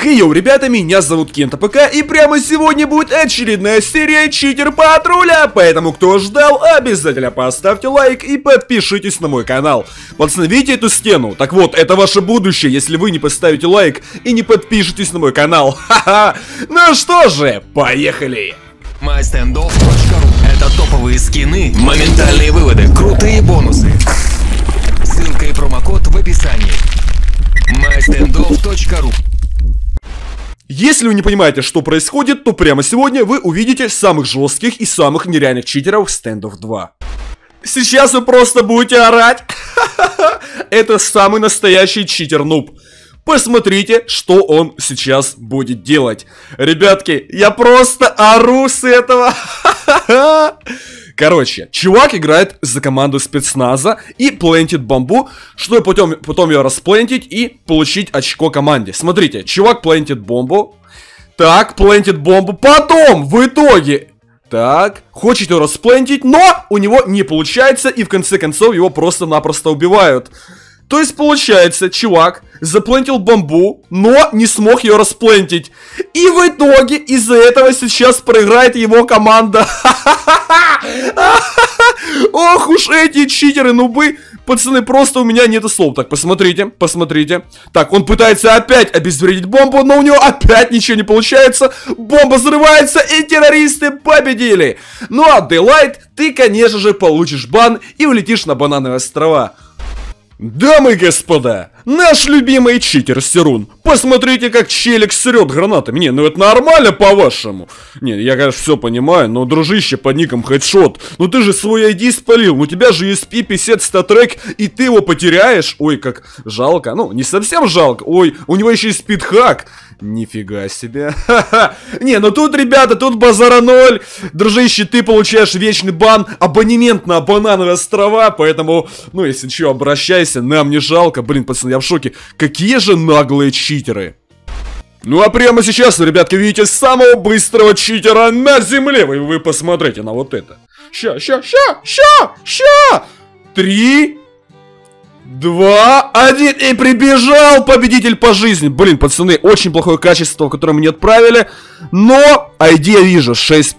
Хей-йоу, ребята, меня зовут Кент АПК, и прямо сегодня будет очередная серия Читер Патруля, поэтому кто ждал, обязательно поставьте лайк и подпишитесь на мой канал. Пацаны, видите эту стену? Так вот, это ваше будущее, если вы не поставите лайк и не подпишитесь на мой канал. Ха-ха! Ну что же, поехали! MyStandOff.ru. Это топовые скины, моментальные выводы, крутые бонусы. Ссылка и промокод в описании. MyStandOff.ru. Если вы не понимаете, что происходит, то прямо сегодня вы увидите самых жестких и самых нереальных читеров в Standoff 2. Сейчас вы просто будете орать. Это самый настоящий читер-нуб. Посмотрите, что он сейчас будет делать. Ребятки, я просто ору с этого. Короче, чувак играет за команду спецназа и плентит бомбу, чтобы потом ее расплентить и получить очко команде. Смотрите, чувак плентит бомбу. Так, плентит бомбу. Потом, в итоге, так, хочет ее расплентить, но у него не получается, и в конце концов его просто-напросто убивают. То есть, получается, чувак заплентил бомбу, но не смог ее расплентить. И в итоге из-за этого сейчас проиграет его команда. Ох уж эти читеры-нубы. Пацаны, просто у меня нету слов. Так, посмотрите, посмотрите. Так, он пытается опять обезвредить бомбу, но у него опять ничего не получается. Бомба взрывается, и террористы победили. Ну а Daylight, ты, конечно же, получишь бан и улетишь на Банановые острова. Дамы и господа, наш любимый читер Серун. Посмотрите, как челик срет гранатами. Не, ну это нормально, по-вашему. Не, я, конечно, все понимаю, но, дружище, под ником Headshot, ну ты же свой ID спалил. У тебя же ESP 50 статрек, и ты его потеряешь. Ой, как жалко. Ну, не совсем жалко. Ой, у него еще и спидхак. Нифига себе. Ха-ха. Не, ну тут, ребята, тут базара ноль. Дружище, ты получаешь вечный бан, абонемент на Банановые острова. Поэтому, ну, если что, обращайся, нам не жалко. Блин, пацаны, я в шоке. Какие же наглые читеры. Ну а прямо сейчас, ребятки, видите самого быстрого читера на земле. Вы посмотрите на вот это. Ща. 3, 2, 1, и прибежал победитель по жизни. Блин, пацаны, очень плохое качество, которое мне отправили. Но ID я вижу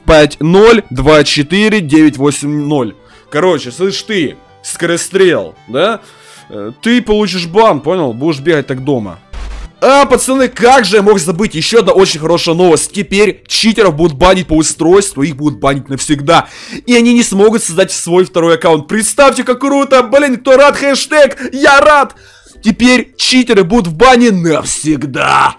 650249880. Короче, слышь ты, скорострел, да? Ты получишь бан, понял? Будешь бегать так дома. А, пацаны, как же я мог забыть? Еще одна очень хорошая новость. Теперь читеров будут банить по устройству, их будут банить навсегда. И они не смогут создать свой второй аккаунт. Представьте, как круто! Блин, кто рад? Хэштег «Я рад!» Теперь читеры будут в бане навсегда.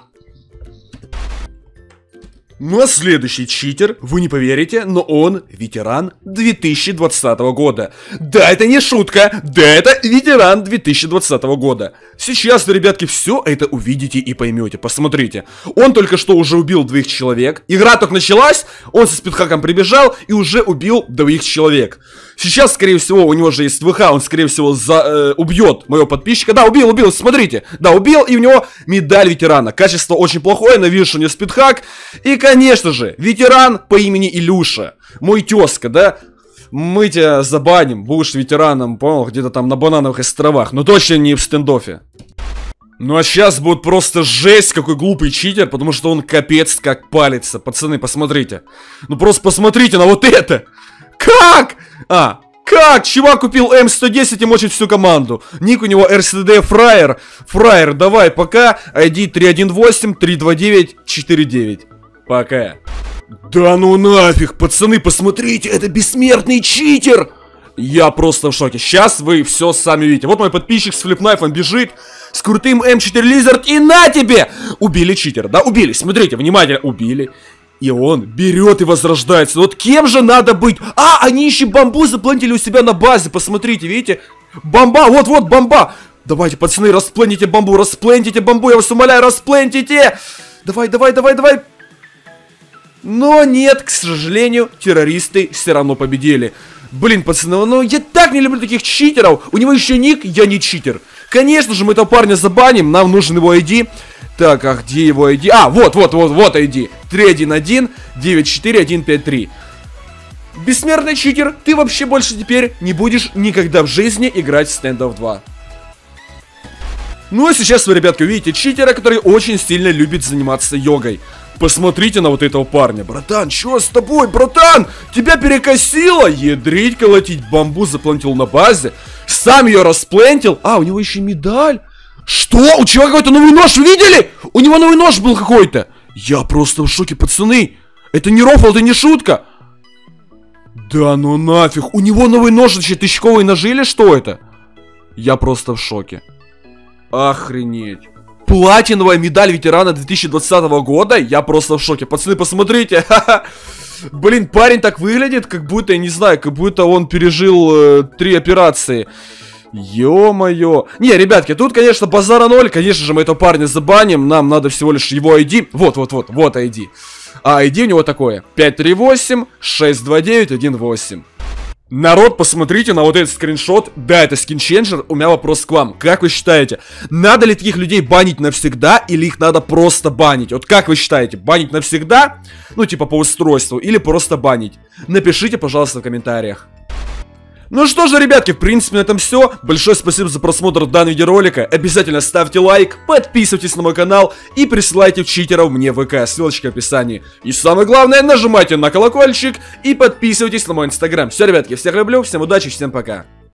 Ну а следующий читер, вы не поверите, но он ветеран 2020 года. Да, это не шутка, да, это ветеран 2020 года. Сейчас, ребятки, все это увидите и поймете. Посмотрите, он только что уже убил 2 человек. Игра только началась, он со спидхаком прибежал и уже убил 2 человек. Сейчас, скорее всего, у него же есть ВХ, он, скорее всего, убьет моего подписчика. Да, убил, смотрите. Да, убил, и у него медаль ветерана. Качество очень плохое, но видишь, у него спидхак. И, конечно же, ветеран по имени Илюша. Мой тезка, да? Мы тебя забаним, будешь ветераном, понял, где-то там на Банановых островах. Но точно не в стендофе. Ну а сейчас будет просто жесть, какой глупый читер, потому что он капец как палится. Пацаны, посмотрите. Ну просто посмотрите на вот это. Как? Как? Чувак купил М110 и мочит всю команду. Ник у него RCD Фраер. Фраер, давай, пока. ID 318-329-49. Пока. Да ну нафиг, пацаны, посмотрите, это бессмертный читер. Я просто в шоке. Сейчас вы все сами видите. Вот мой подписчик с флипнайфом бежит с крутым М4 Lizard, и на тебе! Убили читера, да? Убили, смотрите, внимательно, убили. И он берет и возрождается. Вот кем же надо быть? А, они еще бомбу заплантили у себя на базе. Посмотрите, видите? Бомба, вот бомба. Давайте, пацаны, расплентите бомбу, я вас умоляю, расплентите. Давай. Но нет, к сожалению, террористы все равно победили. Блин, пацаны, ну я так не люблю таких читеров. У него еще ник, я не читер. Конечно же, мы этого парня забаним, нам нужен его ID. Так, а где его ID? А, вот ID. 311-94153. Бессмертный читер, ты вообще больше теперь не будешь никогда в жизни играть в Standoff 2. Ну а сейчас вы, ребятки, увидите читера, который очень сильно любит заниматься йогой. Посмотрите на вот этого парня. Братан, что с тобой, братан? Тебя перекосило? Ядрить, колотить, бамбу заплантил на базе. Сам ее расплентил. А, у него еще медаль. Что? У чувака какой-то новый нож, вы видели? У него новый нож был какой-то. Я просто в шоке, пацаны. Это не рофл, это не шутка. Да ну нафиг. У него новый нож, значит, тысячковые ножи или что это? Я просто в шоке. Охренеть. Платиновая медаль ветерана 2020 года? Я просто в шоке. Пацаны, посмотрите. Блин, парень так выглядит, как будто, я не знаю, как будто он пережил 3 операции. Ё-моё. Не, ребятки, тут, конечно, базара ноль. Конечно же, мы этого парня забаним. Нам надо всего лишь его ID. Вот ID. А ID у него такое. 538-629-18. Народ, посмотрите на вот этот скриншот. Да, это скинченджер. У меня вопрос к вам. Как вы считаете, надо ли таких людей банить навсегда, или их надо просто банить? Вот как вы считаете, банить навсегда? Ну, типа по устройству, или просто банить? Напишите, пожалуйста, в комментариях. Ну что же, ребятки, в принципе, на этом все. Большое спасибо за просмотр данного видеоролика. Обязательно ставьте лайк, подписывайтесь на мой канал и присылайте читеров мне в ВК. Ссылочка в описании. И самое главное, нажимайте на колокольчик и подписывайтесь на мой инстаграм. Все, ребятки, всех люблю, всем удачи, всем пока.